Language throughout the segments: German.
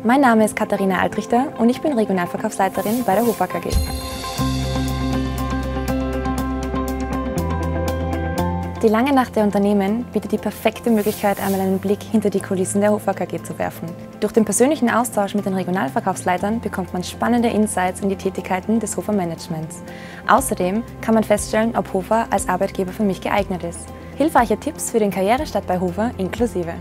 Mein Name ist Katharina Altrichter und ich bin Regionalverkaufsleiterin bei der Hofer KG. Die lange Nacht der Unternehmen bietet die perfekte Möglichkeit, einmal einen Blick hinter die Kulissen der Hofer KG zu werfen. Durch den persönlichen Austausch mit den Regionalverkaufsleitern bekommt man spannende Insights in die Tätigkeiten des Hofer Managements. Außerdem kann man feststellen, ob Hofer als Arbeitgeber für mich geeignet ist. Hilfreiche Tipps für den Karrierestart bei Hofer inklusive.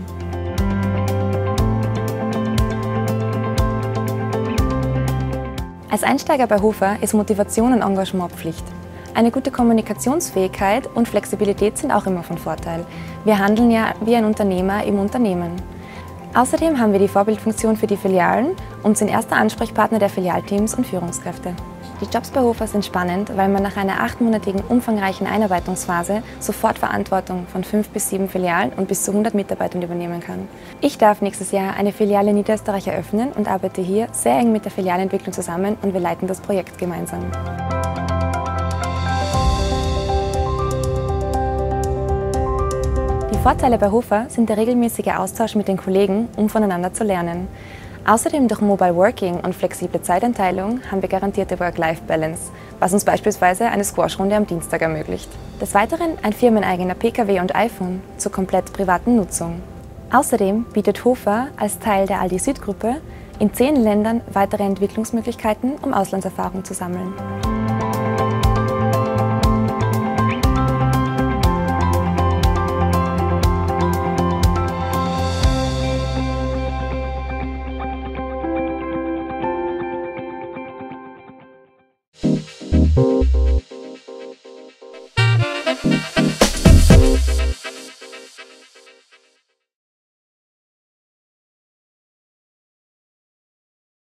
Als Einsteiger bei Hofer ist Motivation und Engagement Pflicht. Eine gute Kommunikationsfähigkeit und Flexibilität sind auch immer von Vorteil. Wir handeln ja wie ein Unternehmer im Unternehmen. Außerdem haben wir die Vorbildfunktion für die Filialen und sind erster Ansprechpartner der Filialteams und Führungskräfte. Die Jobs bei Hofer sind spannend, weil man nach einer 8-monatigen umfangreichen Einarbeitungsphase sofort Verantwortung von 5 bis 7 Filialen und bis zu 100 Mitarbeitern übernehmen kann. Ich darf nächstes Jahr eine Filiale in Niederösterreich eröffnen und arbeite hier sehr eng mit der Filialentwicklung zusammen und wir leiten das Projekt gemeinsam. Die Vorteile bei Hofer sind der regelmäßige Austausch mit den Kollegen, um voneinander zu lernen. Außerdem durch Mobile Working und flexible Zeiteinteilung haben wir garantierte Work-Life-Balance, was uns beispielsweise eine Squash-Runde am Dienstag ermöglicht. Des Weiteren ein firmeneigener Pkw und iPhone zur komplett privaten Nutzung. Außerdem bietet Hofer als Teil der Aldi Süd-Gruppe in 10 Ländern weitere Entwicklungsmöglichkeiten, um Auslandserfahrung zu sammeln.